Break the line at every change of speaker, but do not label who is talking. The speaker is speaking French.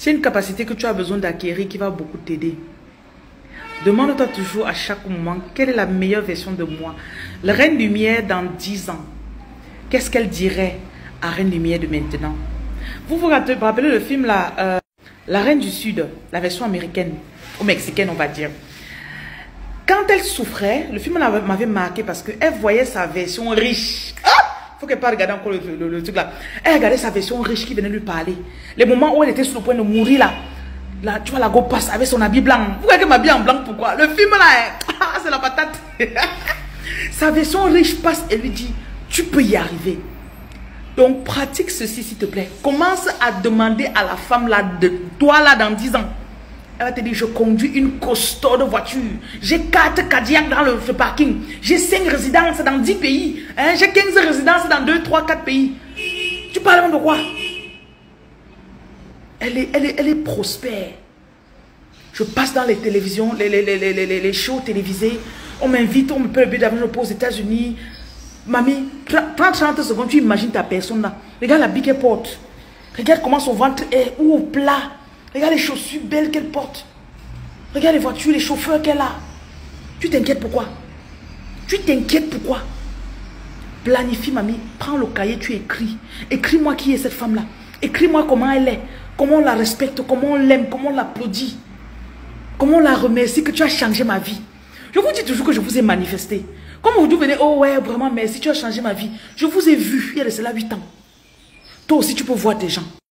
C'est une capacité que tu as besoin d'acquérir qui va beaucoup t'aider. Demande-toi toujours à chaque moment quelle est la meilleure version de moi. La Reine Lumière dans 10 ans, qu'est-ce qu'elle dirait à Reine Lumière de maintenant? Vous vous rappelez le film là, La Reine du Sud, la version américaine ou mexicaine on va dire. Quand elle souffrait, le film m'avait marqué parce qu'elle voyait sa version riche. Ah, faut qu'elle pas regarder encore le truc là. Elle regardait sa version riche qui venait lui parler. Les moments où elle était sur le point de mourir là, tu vois la go passe avec son habit blanc. Vous voyez qu'elle m'habille en blanc, pourquoi? Le film là, c'est la patate. Sa version riche passe et lui dit, tu peux y arriver. Donc pratique ceci s'il te plaît. Commence à demander à la femme là, de toi là dans 10 ans. Elle va te dire, je conduis une costaud de voiture. J'ai 4 Cadillac dans le parking. J'ai 5 résidences dans 10 pays. Hein? J'ai 15 résidences dans 2, 3, 4 pays. Tu parles de quoi? Elle est prospère. Je passe dans les télévisions, les shows télévisés. On m'invite, on me paie le billet d'avion aux États-Unis. Mamie, 30 secondes, tu imagines ta personne là. Regarde la bille qu'elle porte. Regarde comment son ventre est ou au plat. Regarde les chaussures belles qu'elle porte. Regarde les voitures, les chauffeurs qu'elle a. Tu t'inquiètes pourquoi? Tu t'inquiètes pourquoi? Planifie, mamie. Prends le cahier, tu écris. Écris-moi qui est cette femme-là. Écris-moi comment elle est. Comment on la respecte, comment on l'aime, comment on l'applaudit. Comment on la remercie que tu as changé ma vie. Je vous dis toujours que je vous ai manifesté. Comme vous venez, oh ouais, vraiment merci, tu as changé ma vie. Je vous ai vu il y a de cela 8 ans. Toi aussi, tu peux voir des gens.